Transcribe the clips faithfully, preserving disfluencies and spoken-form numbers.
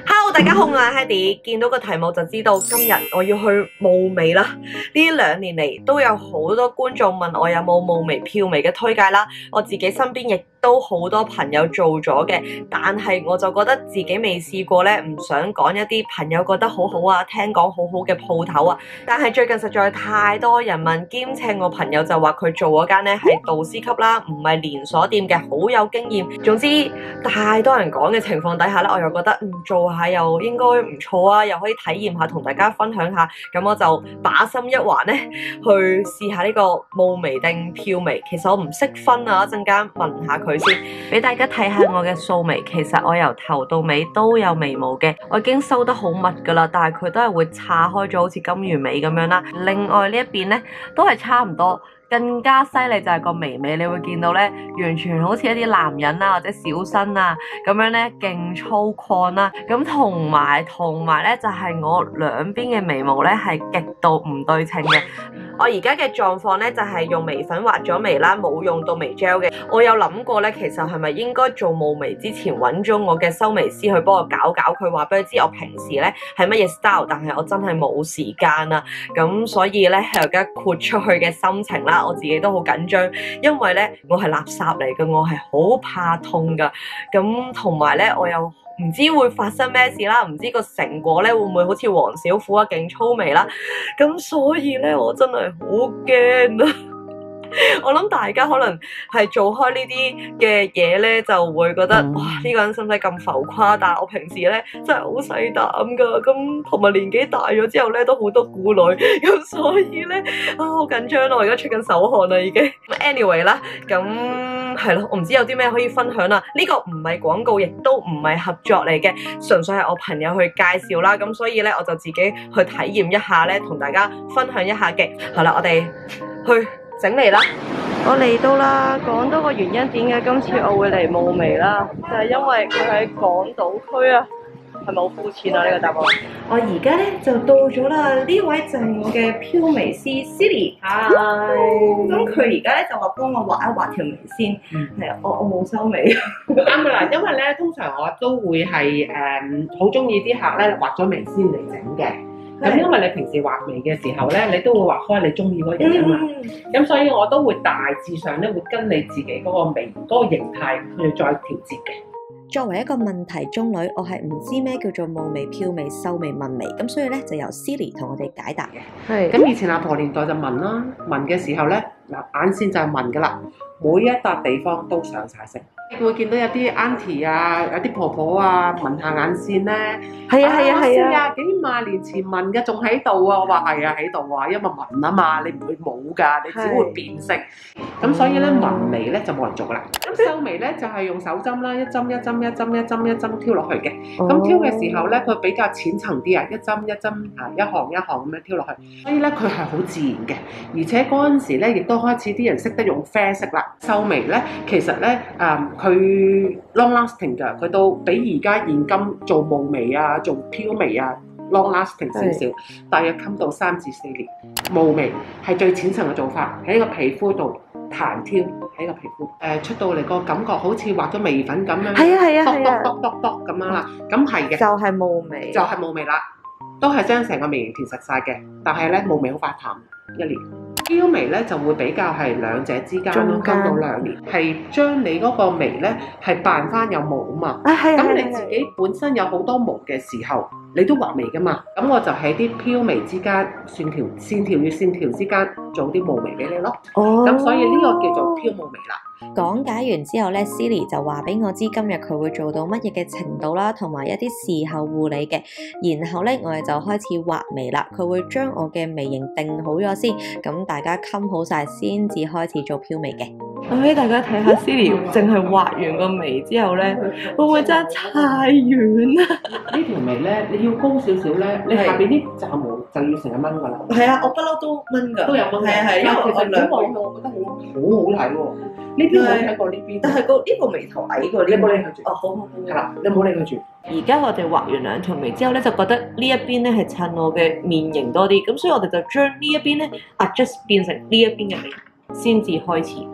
Hello，大家好，我係 Hedy，見到個題目就知道今日我要去霧眉啦。呢兩年嚟都有好多觀眾問我有冇霧眉漂眉嘅推介啦，我自己身邊亦都好多朋友做咗嘅，但係我就覺得自己未試過咧，唔想講一啲朋友覺得好好啊，聽講好好嘅鋪頭啊。但係最近實在太多人問，兼且我朋友就話佢做嗰間咧係導師級啦，唔係連鎖店嘅，好有經驗。總之太多人講嘅情況底下咧，我又覺得嗯做下又應該唔錯啊，又可以體驗下，同大家分享下。咁我就把心一橫咧，去試下呢個霧眉定漂眉。其實我唔識分啊，一陣間問下佢先，俾大家睇下我嘅素眉。其實我由頭到尾都有眉毛嘅，我已經收得好密噶啦，但係佢都係會岔開咗，好似金魚尾咁樣啦。另外呢一邊咧都係差唔多。更加犀利就係個眉尾，你會見到咧，完全好似一啲男人啊或者小生啊咁樣咧，勁粗獷啦。咁同埋同埋咧，就係我兩邊嘅眉毛咧係極度唔對稱嘅。我而家嘅狀況咧就係用眉粉畫咗眉啦，冇用到眉 gel 嘅。我有諗過咧，其實係咪應該做霧眉之前揾咗我嘅修眉師去幫我搞搞佢，話俾佢知我平時咧係乜嘢 style，但係我真係冇時間啊。咁所以咧，而家豁出去嘅心情啦，我自己都好緊張，因為咧我係垃圾嚟嘅，我係好怕痛噶。咁同埋咧，我又唔知會發生咩事啦，唔知個成果咧會唔會好似黃小虎啊勁粗眉啦。咁所以咧，我真係好驚啊！我諗大家可能係做開呢啲嘅嘢咧，就會覺得哇，呢個人使唔使咁浮誇？但係我平時咧真係好細膽噶，咁同埋年紀大咗之後咧都好多顧慮，咁所以咧啊好緊張咯，我而家出緊手汗啦已經。Anyway 啦，咁係咯，我唔知有啲咩可以分享啦。呢個唔係廣告，亦都唔係合作嚟嘅，純粹係我朋友去介紹啦。咁所以咧，我就自己去體驗一下咧，同大家分享一下嘅。好啦，我哋去整嚟啦！我嚟到啦，講多個原因點解今次我會嚟霧眉啦，就係因為佢喺港島區啊，係咪好膚淺啊呢個答案？我而家咧就到咗啦，呢位就係我嘅漂眉師 Silly， 嗨，咁佢而家咧就話幫我畫一畫條眉先，係啊、嗯，我我冇修眉， 啱噶啦，因為咧通常我都會係誒好中意啲客咧畫咗眉先嚟整嘅。咁因為你平時畫眉嘅時候咧，你都會畫開你中意嗰個型啊嘛。咁、嗯、所以我都會大致上咧會跟你自己嗰個眉嗰個形態去再調節嘅。 作為一個問題中女，我係唔知咩叫做霧眉、漂眉、修眉、紋眉，咁所以咧就由 Silly 同我哋解答嘅。 係。咁以前阿婆年代就紋啦，紋嘅時候咧嗱眼線就係紋噶啦，每一笪地方都上晒色。你會見到有啲 auntie 啊，有啲婆婆啊，紋下眼線咧。係啊係啊係啊！廿幾萬年前紋嘅仲喺度啊！我話係啊喺度啊，因為紋啊嘛，你唔會冇㗎，你只會變色。咁所以咧紋眉咧就冇人做㗎啦。咁修眉咧就係用手針啦，一針一針一針一針一針挑落去嘅。咁挑嘅時候咧，佢比較淺層啲啊，一針一針啊，一行一行咁樣挑落去。所以咧佢係好自然嘅，而且嗰陣時咧亦都開始啲人識得用啡色啦。修眉咧其實咧誒佢 long lasting 㗎，佢都比而家現今做霧眉啊、做漂眉啊 long lasting 少少，大約襟到三至四年。霧眉係最淺層嘅做法，喺個皮膚度彈挑喺個皮膚，誒、呃、出到嚟個感覺好似畫咗眉粉咁樣， 係啊係啊係啊， 篤篤篤篤咁樣啦，咁係嘅， 就係霧眉， 就係霧眉啦，都係將成個眉形填實晒嘅，但係咧霧眉好快淡一年。漂眉咧就會比較係兩者之間咯，跟到兩年，係將你嗰個眉咧係扮翻有毛啊嘛。啊係啊，咁你自己本身有好多毛嘅時候，你都畫眉噶嘛。咁我就喺啲漂眉之間，線條線條與線條之間做啲霧眉俾你咯。哦，咁所以呢個叫做漂霧眉啦。 講解完之後咧 ，Silly 就話俾我知今日佢會做到乜嘢嘅程度啦，同埋一啲事後護理嘅。然後咧，我哋就開始畫眉啦。佢會將我嘅眉形定好咗先，咁大家襟好晒先至開始做漂眉嘅。 我俾大家睇下 Silly 淨係畫完個眉之後咧，會唔會真係太遠啊？ 呢條眉咧，你要高少少咧，你下邊啲雜毛就要成日掹噶啦。 係啊，我不嬲都掹㗎， 都有掹。係啊係，因為其實兩個我覺得好好好睇喎。呢邊我睇過呢邊， 但係個呢個眉頭矮過，你有冇理佢住？哦，好好好。 係啦，你冇理佢住。 而家我哋畫完兩條眉之後咧，就覺得呢一邊咧係襯我嘅面型多啲，咁所以我哋就將呢一邊咧 adjust 變成呢一邊嘅眉先至開始。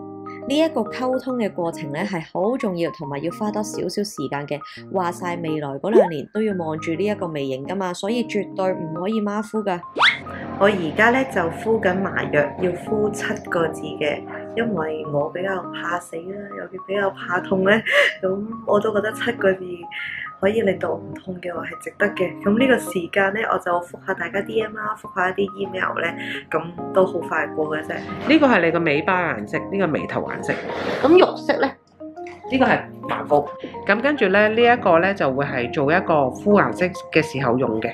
呢一個溝通嘅過程咧係好重要，同埋要花多少少時間嘅。話晒未來嗰兩年都要望住呢一個微型噶嘛，所以絕對唔可以馬虎噶。 我而家咧就敷緊麻藥，要敷七個字嘅，因為我比較怕死啦，又比較怕痛咧，咁我都覺得七個字可以令到我唔痛嘅話係值得嘅。咁呢個時間咧，我就覆下大家 D M 啦，覆下一啲 email 咧，咁都好快過嘅啫。 呢個係你個尾巴顏色，呢個眉頭顏色。咁肉色咧，呢個係牙膏。咁跟住咧，呢一個咧就會係做一個敷顏色嘅時候用嘅。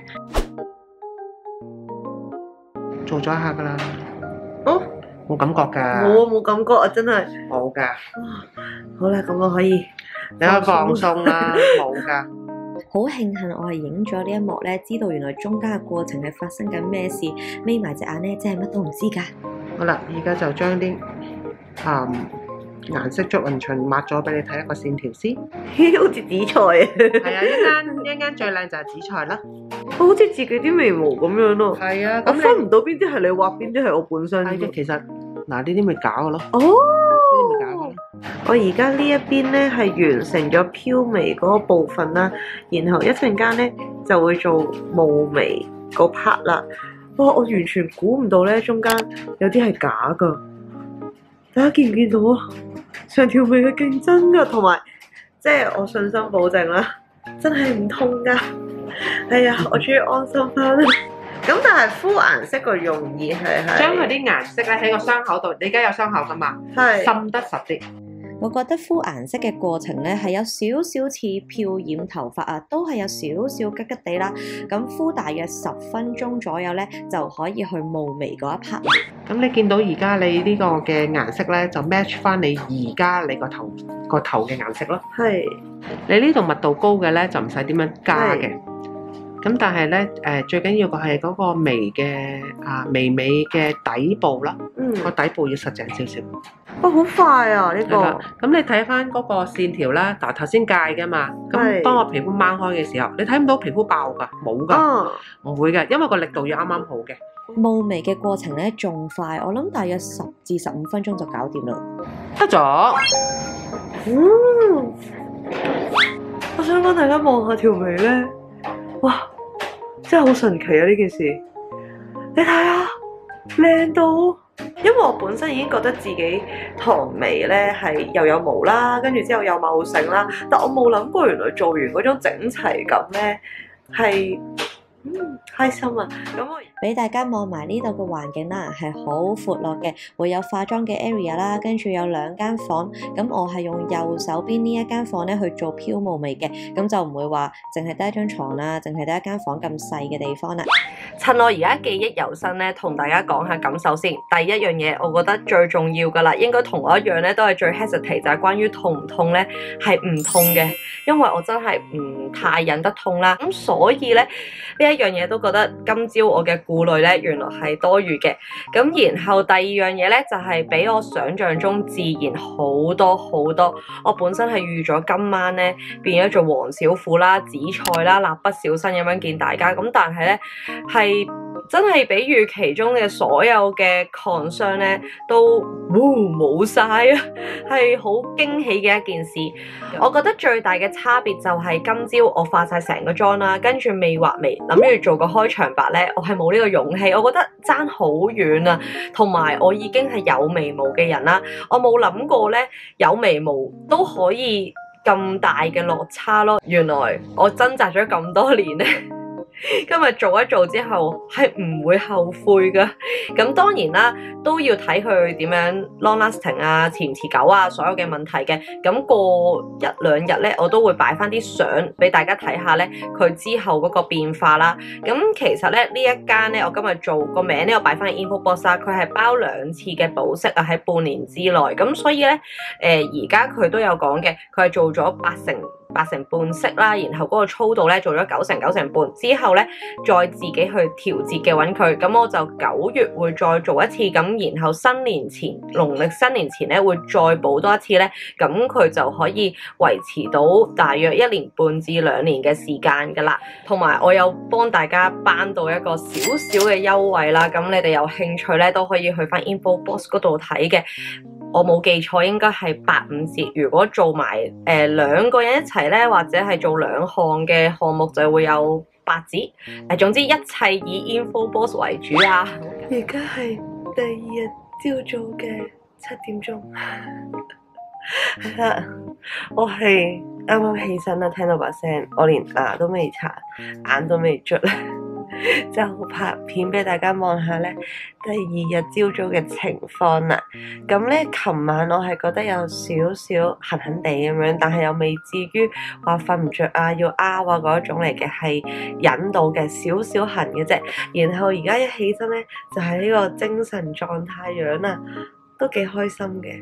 做咗一下噶啦。 哦， 冇感覺㗎。 冇啊，冇感覺啊，真係。 冇㗎。 好啦，咁我可以。 你可以放鬆啦，冇㗎。 好慶幸我係影咗呢一幕咧，知道原來中間嘅過程係發生緊咩事，眯埋隻眼咧，真係乜都唔知㗎。 好啦，而家就將啲嗯顏色捉勻循抹咗俾你睇一個線條先。 好似紫菜啊！ 係啊，一間一間最靚就係紫菜啦。 好似自己啲眉毛咁樣咯。 係啊， 我咁分唔到邊啲係你畫，邊啲係我本身。 係嘅，其實嗱呢啲咪假嘅咯。 哦， 呢啲咪假嘅咯。 我而家呢一邊咧係完成咗飄眉嗰個部分啦，然後一陣間咧就會做霧眉嗰 part 啦。哇！我完全估唔到咧，中間有啲係假㗎。大家見唔見到啊？成條眉嘅競爭㗎，同埋即係我信心保證啦，真係唔痛㗎。哎呀，我終於安心翻啦。咁但係敷顏色個用意係係將佢啲顏色咧喺個傷口度，你而家有傷口㗎嘛？ 係滲得實啲。 我覺得敷顏色嘅過程咧係有少少似漂染頭髮啊，都係有少少吉吉地啦。咁敷大約十分鐘左右咧，就可以去霧眉嗰一 part。 咁你見到而家你呢個嘅顏色咧，就 match 翻你而家你個頭個頭嘅顏色咯。 係。 你呢度密度高嘅咧，就唔使點樣加嘅。咁但係咧，誒最緊要嘅係嗰個眉嘅啊眉尾嘅底部啦， 嗯。 個底部要實淨少少。 哇！好快啊呢個。 係啦。咁你睇翻嗰個線條啦，嗱頭先界㗎嘛。咁係當我皮膚掹開嘅時候，你睇唔到皮膚爆㗎，冇㗎， 啊。 唔會嘅，因為個力度要啱啱好嘅。 霧眉嘅過程咧仲快，我諗大約十至十五分鐘就搞掂啦。 得咗。 嗯。我想幫大家望下條眉咧，哇！真係好神奇啊呢件事。你睇下，靚到〜因為我本身已經覺得自己唐眉咧係又有毛啦，跟住之後又茂盛啦，但我冇諗過原來做完嗰種整齊感咧係嗯開心啊！咁我俾大家望埋呢度嘅環境啦，係好闊落嘅，會有化妝嘅 area 啦，跟住有兩間房。咁我係用右手邊呢一間房咧去做飄霧眉嘅，咁就唔會話淨係得一張床啦，淨係得一間房咁細嘅地方啦。趁我而家記憶猶新咧，同大家講下感受先。第一樣嘢，我覺得最重要噶啦，應該同我一樣咧，都係最 hesitate 就係關於痛唔痛咧，係唔痛嘅，因為我真係唔太忍得痛啦。咁所以咧呢一樣嘢都覺得今朝我嘅顧慮咧，原來係多餘嘅。咁然後第二樣嘢咧，就係比我想象中自然好多好多。我本身係預咗今晚咧變咗做黃小虎啦、紫菜啦、蠟筆小新咁樣見大家。咁但係咧係真係比預期中嘅所有嘅 concern 咧都冇晒啊，係好驚喜嘅一件事。我覺得最大嘅差別就係今朝我化晒成個妝啦，跟住未畫眉，諗住做個開場白咧，我係冇呢個勇氣。我覺得爭好遠啊，同埋我已經係有眉毛嘅人啦，我冇諗過咧有眉毛都可以咁大嘅落差咯。原來我掙扎咗咁多年咧。今日做一做之後係唔會後悔㗎，咁當然啦，都要睇佢點樣 long lasting 啊，持唔持久啊，所有嘅問題嘅。咁過一兩日咧，我都會擺翻啲相俾大家睇下咧，佢之後嗰個變化啦。咁其實咧呢一間咧，我今日做個名咧，我擺翻喺 info box 啦，佢係包兩次嘅保濕啊，喺半年之內。咁所以咧，誒而家佢都有講嘅，佢係做咗八成。八成半色啦，然後嗰個粗度咧做咗九成九成半，之後咧再自己去調節嘅揾佢，咁我就九月會再做一次，咁然後新年前農曆新年前咧會再補多一次咧，咁佢就可以維持到大約一年半至兩年嘅時間噶啦，同埋我有幫大家頒到一個少少嘅優惠啦，咁你哋有興趣咧都可以去翻 info box 嗰度睇嘅。 我冇記錯應該係八五折。如果做埋誒兩個人一齊咧，或者係做兩項嘅項目就會有八折。誒總之一切以 InfoBox 為主啊！而家係第二日朝早嘅七點鐘，係啦，我係啱啱起身啦，聽到把聲，我連牙都未刷，眼都未捽咧，就拍片俾大家望下咧。第二日朝早嘅情況啦，咁咧，琴晚我係覺得有少少痕痕地咁樣，但係又未至於話瞓唔着啊，要拗啊嗰種嚟嘅，係忍到嘅，少少痕嘅啫。然後而家一起身咧，就係呢個精神狀態樣啊，都幾開心嘅。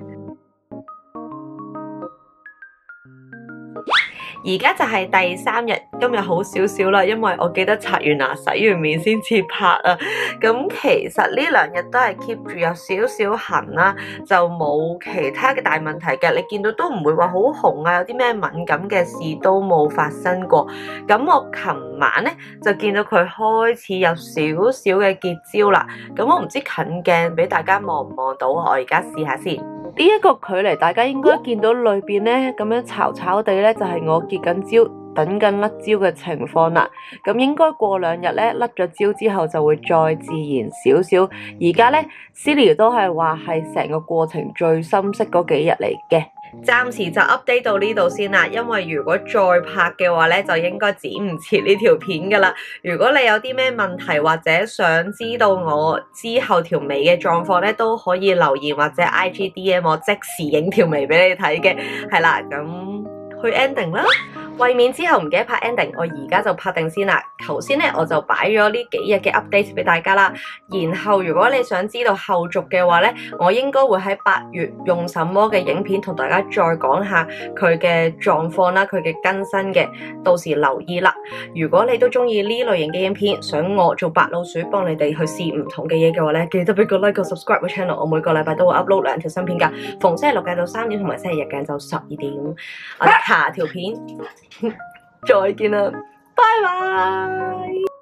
而家就係第三日，今日好少少啦，因為我記得刷完牙、洗完面先至拍啊。咁其實呢兩日都係 keep 住有少少痕啦，就冇其他嘅大問題嘅。你見到都唔會話好紅啊，有啲咩敏感嘅事都冇發生過。咁我琴晚咧就見到佢開始有少少嘅結焦啦。咁我唔知近鏡俾大家望唔望到，我而家試下先。呢一個距離，大家應該見到裏邊咧咁樣巢巢地咧，就係我結緊焦、等緊甩焦嘅情況啦。咁應該過兩日咧甩咗焦之後就會再自然少少。而家咧 Silly 都係話係成個過程最深色嗰幾日嚟嘅。暫時就 update 到呢度先啦，因為如果再拍嘅話咧，就應該剪唔切呢條片噶啦。如果你有啲咩問題或者想知道我之後條眉嘅狀況咧，都可以留言或者 I G D M 我即時影條眉俾你睇嘅。係啦，咁去 ending 啦。為免之後唔記得拍 ending，我而家就拍定先啦。頭先咧我就擺咗呢幾日嘅 update 俾大家啦。然後如果你想知道後續嘅話咧，我應該會喺八月用什麼嘅影片同大家再講下佢嘅狀況啦，佢嘅更新嘅，到時留意啦。如果你都中意呢類型嘅影片，想我做白老鼠幫你哋去試唔同嘅嘢嘅話咧，記得俾個 like 個 subscribe 個 channel。我每個禮拜都會 upload 兩條新片噶，逢星期六晏晝三點同埋星期日晏晝十二點。我哋下條片再見啦，拜拜。